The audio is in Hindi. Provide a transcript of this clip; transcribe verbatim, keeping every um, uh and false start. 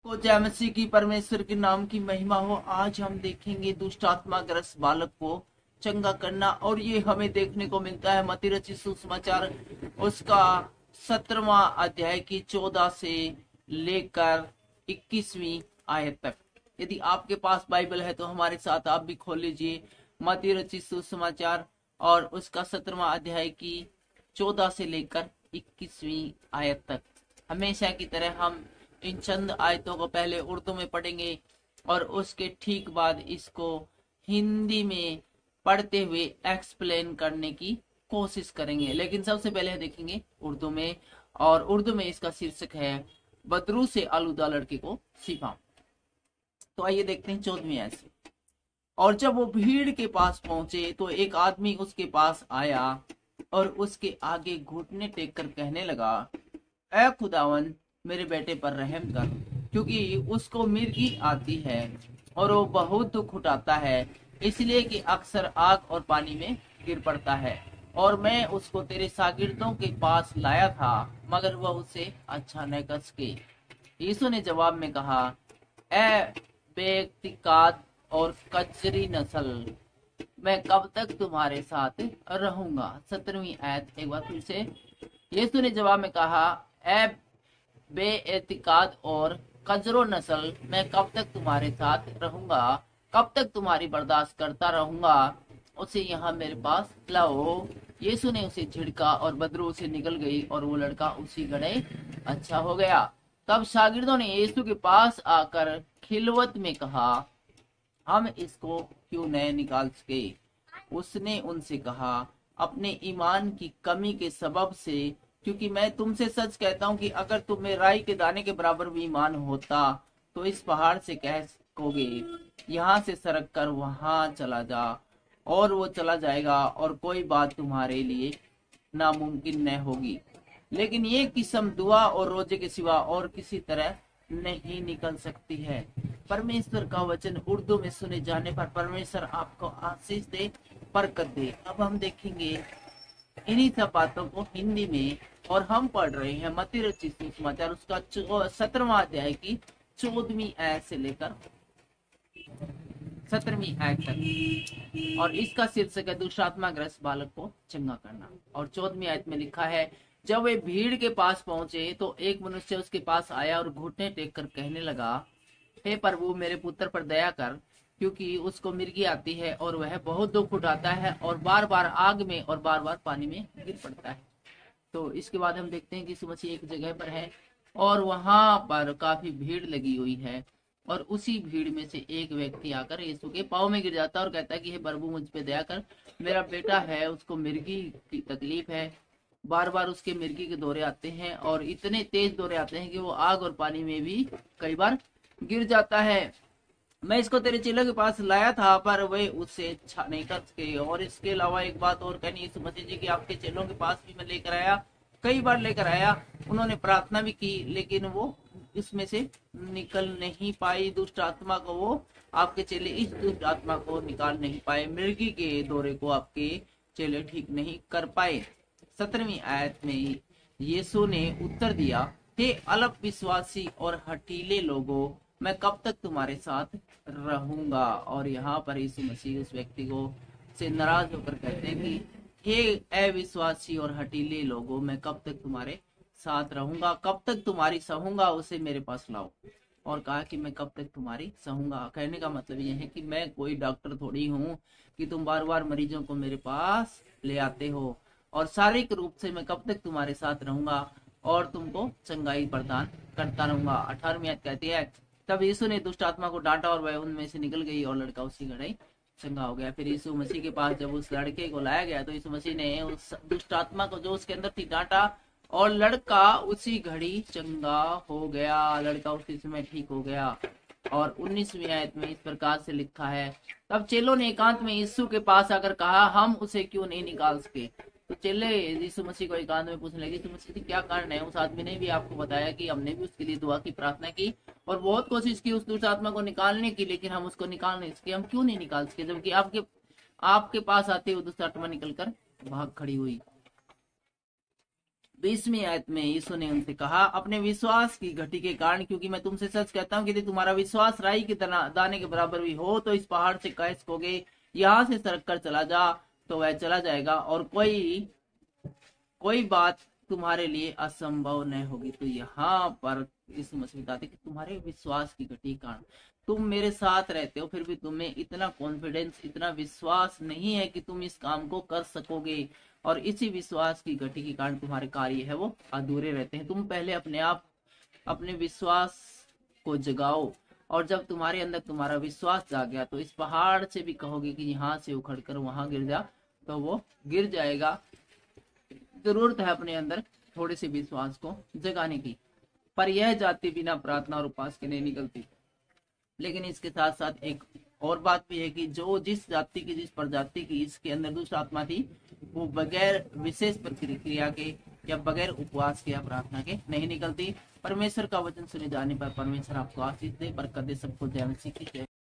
को जय मसीह की परमेश्वर के नाम की महिमा हो। आज हम देखेंगे दुष्ट आत्मा ग्रस्त बालक को चंगा करना, और ये हमें देखने को मिलता है मत्ती रचित सुसमाचार उसका सत्रहवां अध्याय की चौदह से लेकर इक्कीसवीं आयत तक। यदि आपके पास बाइबल है तो हमारे साथ आप भी खोल लीजिए मत्ती रचित सुसमाचार और उसका सत्रहवां अध्याय की चौदह से लेकर इक्कीसवीं आयत तक। हमेशा की तरह हम इन चंद आयतों को पहले उर्दू में पढ़ेंगे और उसके ठीक बाद इसको हिंदी में पढ़ते हुए एक्सप्लेन करने की कोशिश करेंगे। लेकिन सबसे पहले देखेंगे उर्दू में, और उर्दू में इसका शीर्षक है बदरू से आलूदा लड़के को सिफा। तो आइए देखते हैं चौदहवीं आयत से। और जब वो भीड़ के पास पहुंचे तो एक आदमी उसके पास आया और उसके आगे घुटने टेक कर कहने लगा, ऐ खुदावन मेरे बेटे पर रहम कर, क्योंकि उसको मिर्गी आती है और वो बहुत दुख उठाता है, इसलिए कि अक्सर आग और पानी में गिर पड़ता है। और मैं उसको तेरे शागिर्दों के पास लाया था, मगर वह उसे अच्छा न कर सके। यीशु ने जवाब में कहा, ऐ बेइत्तेकाद और कजरी नस्ल, मैं कब तक तुम्हारे साथ रहूंगा। सत्रहवीं आयत एक बार फिर से। यीशु ने जवाब में कहा, ऐ बेइत्तेकाद और कजरो नस्ल, मैं कब तक तुम्हारे साथ रहूंगा, कब तक तुम्हारी बर्दाश्त करता रहूंगा। उसे यहाँ मेरे पास लाओ। यीशु ने उसे झिड़का और बदरू उसे निकल गई और वो लड़का उसी घड़े अच्छा हो गया। तब शागिर्दों ने यीशु के पास आकर खिलवत में कहा, हम इसको क्यों नहीं निकाल सके। उसने उनसे कहा, अपने ईमान की कमी के सबब से, क्योंकि मैं तुमसे सच कहता हूं कि अगर तुम्हें राई के दाने के बराबर भी ईमान होता तो इस पहाड़ से कह सकोगे, यहाँ से सरक कर वहां चला जा, और वो चला जाएगा, और कोई बात तुम्हारे लिए नामुमकिन न होगी। लेकिन ये किस्म दुआ और रोजे के सिवा और किसी तरह नहीं निकल सकती है। परमेश्वर का वचन उर्दू में सुने जाने पर परमेश्वर आपको आशीष दे, बरकत दे। अब हम देखेंगे इन्हीं सब बातों को हिंदी में, और हम पढ़ रहे हैं मत्ती रचित सुसमाचार उसका सत्रहवां अध्याय की चौदहवीं आयत से लेकर सत्रहवीं आयत तक, और इसका शीर्षक है दुष्ट आत्मा ग्रस्त बालक को चंगा करना। और चौदहवीं आयत में लिखा है, जब वे भीड़ के पास पहुंचे तो एक मनुष्य उसके पास आया और घुटने टेक कर कहने लगा, हे प्रभु मेरे पुत्र पर दया कर, क्योंकि उसको मिर्गी आती है और वह बहुत दुख उठाता है और बार बार आग में और बार बार पानी में गिर पड़ता है। तो इसके बाद हम देखते हैं कि यीशु मसीह एक जगह पर है और वहां पर काफी भीड़ लगी हुई है, और उसी भीड़ में से एक व्यक्ति आकर यीशु के पाँव में गिर जाता है और कहता है कि हे प्रभु मुझ पे दया कर, मेरा बेटा है उसको मिर्गी की तकलीफ है, बार बार उसके मिर्गी के दौरे आते हैं और इतने तेज दौरे आते हैं कि वो आग और पानी में भी कई बार गिर जाता है। मैं इसको तेरे चेलों के पास लाया था पर वे उससे अच्छा नहीं कर सके। और इसके अलावा एक बात और कहनी, यीशु मसीह जी की आपके चेलों के पास भी मैं लेकर आया, कई बार लेकर आया, उन्होंने प्रार्थना भी की, लेकिन वो इसमें से निकल नहीं पाई दुष्ट आत्मा को। वो आपके चेले इस दुष्ट आत्मा को निकाल नहीं पाए, मिर्गी के दौरे को आपके चेले ठीक नहीं कर पाए। सत्रहवीं आयत में यीशु ने उत्तर दिया, हे अल्प विश्वासी और हठीले लोगों, मैं कब तक तुम्हारे साथ रहूंगा। और यहाँ पर यीशु मसीह उस व्यक्ति को से नाराज होकर कहते हैं कि हे अविश्वासी और हठीले लोगों, मैं कब तक तुम्हारे साथ रहूंगा, कब तक तुम्हारी सहूंगा, उसे मेरे पास लाओ। और कहा कि मैं कब तक तुम्हारी सहूंगा। कहने का मतलब यह है कि मैं कोई डॉक्टर थोड़ी हूँ कि तुम बार बार मरीजों को मेरे पास ले आते हो, और शारीरिक रूप से मैं कब तक तुम्हारे साथ रहूंगा और तुमको चंगाई प्रदान करता रहूंगा। अठारहवीं आयत कहती है, तब यीशु ने दुष्ट आत्मा को डांटा और वह उनमें से निकल गई और लड़का उसी घड़ी चंगा हो गया। फिर यीशु मसीह के पास जब उस लड़के को लाया गया तो यीशु मसीह ने उस दुष्ट आत्मा को जो उसके अंदर थी डांटा, और लड़का उसी घड़ी चंगा हो गया, लड़का उसी समय ठीक हो गया। और उन्नीसवीं आयत में इस प्रकार से लिखा है, तब चेलों ने एकांत में यीशु के पास आकर कहा, हम उसे क्यों नहीं निकाल सके। तो चेले यीशु मसीह को एकांत में पूछने लगे, यीशु मसीह क्या कारण है। उस आदमी ने भी आपको बताया कि हमने भी उसके लिए दुआ की, प्रार्थना की और बहुत कोशिश की उस दुष्ट आत्मा को निकालने की, लेकिन हम उसको निकाल नहीं सके। हम क्यों नहीं निकाल सके, जबकि आपके आपके पास आते हुए दुष्ट आत्मा निकलकर भाग खड़ी हुई। बीसवीं आयत में यीशु ने उनसे कहा, अपने विश्वास की घटी के कारण, क्योंकि मैं तुमसे सच कहता हूँ कि यदि तुम्हारा विश्वास राई के दाने के बराबर भी हो तो इस पहाड़ से कह सकोगे यहाँ से सरक कर चला जा, तो वह चला जाएगा, और कोई कोई बात तुम्हारे लिए असंभव नहीं होगी। तो यहाँ पर यीशु मसीह बताते कि तुम्हारे विश्वास की घटी कारण, तुम मेरे साथ रहते हो, फिर भी तुम्हें इतना कॉन्फिडेंस, इतना विश्वास नहीं है कि तुम इस काम को कर सकोगे, और इसी विश्वास की घटी के कारण तुम्हारे कार्य है वो अधूरे रहते हैं। तुम पहले अपने आप अपने विश्वास को जगाओ, और जब तुम्हारे अंदर तुम्हारा विश्वास जाग गया तो इस पहाड़ से भी कहोगे कि यहाँ से उखड़ कर वहां गिर जा, तो वो गिर जाएगा। जरूरत है अपने अंदर थोड़े से विश्वास को जगाने की। पर यह जाति बिना प्रार्थना और उपास के नहीं निकलती। लेकिन इसके साथ साथ एक और बात भी है कि जो जिस जाति की, जिस प्रजाति की इसके अंदर दुष्ट आत्मा थी, वो बगैर विशेष प्रक्रिया के या बगैर उपवास के या प्रार्थना के नहीं निकलती। परमेश्वर का वचन सुने जाने पर परमेश्वर आपको आशीष दे, बरकत दे। सबको जय मसीह की जय।